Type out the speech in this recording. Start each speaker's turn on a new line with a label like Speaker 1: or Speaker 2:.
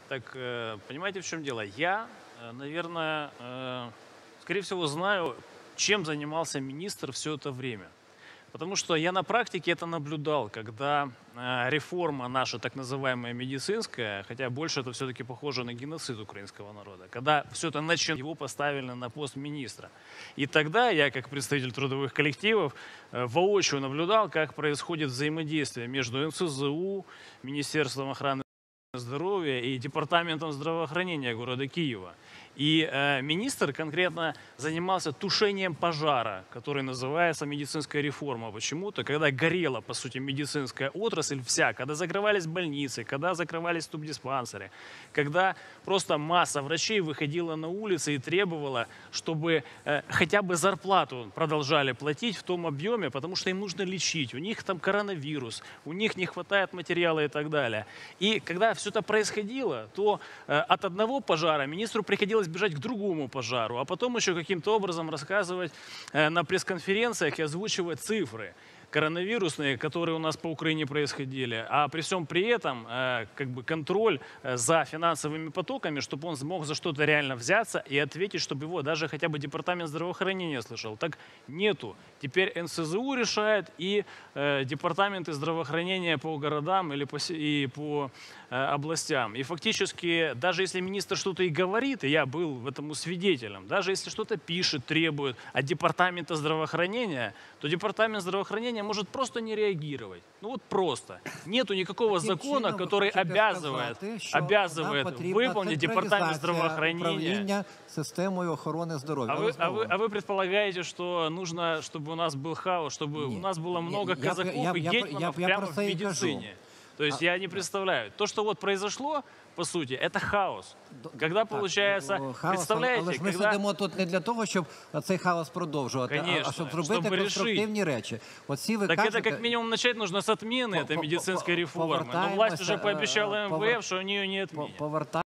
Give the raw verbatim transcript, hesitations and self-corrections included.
Speaker 1: Так, э, понимаете, в чем дело? Я, э, наверное, э, скорее всего, знаю, чем занимался министр все это время. Потому что я на практике это наблюдал, когда э, реформа наша так называемая медицинская, хотя больше это все-таки похоже на геноцид украинского народа, когда все это начало, его поставили на пост министра. И тогда я, как представитель трудовых коллективов, э, воочию наблюдал, как происходит взаимодействие между эн эс зэ у, Министерством охраны здоровья и департаментом здравоохранения города Киева. И э, министр конкретно занимался тушением пожара, который называется медицинская реформа. Почему-то, когда горела, по сути, медицинская отрасль вся, когда закрывались больницы, когда закрывались тубдиспансеры, когда просто масса врачей выходила на улицы и требовала, чтобы э, хотя бы зарплату продолжали платить в том объеме, потому что им нужно лечить. У них там коронавирус, у них не хватает материала и так далее. И когда все это происходило, то э, от одного пожара министру приходилось бежать к другому пожару, а потом еще каким-то образом рассказывать э, на пресс-конференциях и озвучивать цифры коронавирусные, которые у нас по Украине происходили, а при всем при этом э, как бы контроль э, за финансовыми потоками, чтобы он смог за что-то реально взяться и ответить, чтобы его даже хотя бы департамент здравоохранения слышал. Так нету. Теперь эн эс зэ у решает и э, департаменты здравоохранения по городам или по, и по э, областям. И фактически, даже если министр что-то и говорит, и я был этому свидетелем, даже если что-то пишет, требует от департамента здравоохранения, то департамент здравоохранения может просто не реагировать. Ну вот просто. Нету никакого
Speaker 2: Таким
Speaker 1: закона,
Speaker 2: чином, ви
Speaker 1: который
Speaker 2: хочете
Speaker 1: обязывает,
Speaker 2: сказати, що
Speaker 1: обязывает
Speaker 2: нам потрібна
Speaker 1: выполнить департамент
Speaker 2: централізація
Speaker 1: здравоохранения.
Speaker 2: управління системою охорони здоров'я.
Speaker 1: А вы, а, вы, а вы предполагаете, что нужно, чтобы у нас был хаос, чтобы
Speaker 2: Нет.
Speaker 1: у нас было много
Speaker 2: Я- я-
Speaker 1: казаков
Speaker 2: я-
Speaker 1: и
Speaker 2: я-
Speaker 1: гетьманов
Speaker 2: я- я
Speaker 1: прямо
Speaker 2: про
Speaker 1: в
Speaker 2: это и кажу.
Speaker 1: медицине? То есть
Speaker 2: А-
Speaker 1: я не представляю. То, что вот произошло, по сути, это хаос. Когда
Speaker 2: Так,
Speaker 1: получается,
Speaker 2: о, хаос,
Speaker 1: представляете,
Speaker 2: але ж ми
Speaker 1: когда...
Speaker 2: сидимо тут не для того, щоб цей хаос продовжувати, а-
Speaker 1: Конечно,
Speaker 2: а щоб зробити
Speaker 1: щоб
Speaker 2: конструктивні речі. От всі ви
Speaker 1: Так
Speaker 2: кажете,
Speaker 1: это как минимум начать нужно с отмены
Speaker 2: по-
Speaker 1: этой
Speaker 2: по-
Speaker 1: медицинской
Speaker 2: по-
Speaker 1: реформы. Но власть
Speaker 2: повертаємося,
Speaker 1: уже
Speaker 2: е,
Speaker 1: пообещала
Speaker 2: повер-
Speaker 1: эм вэ эф, что они ее не
Speaker 2: по-
Speaker 1: отменят.
Speaker 2: повертаємося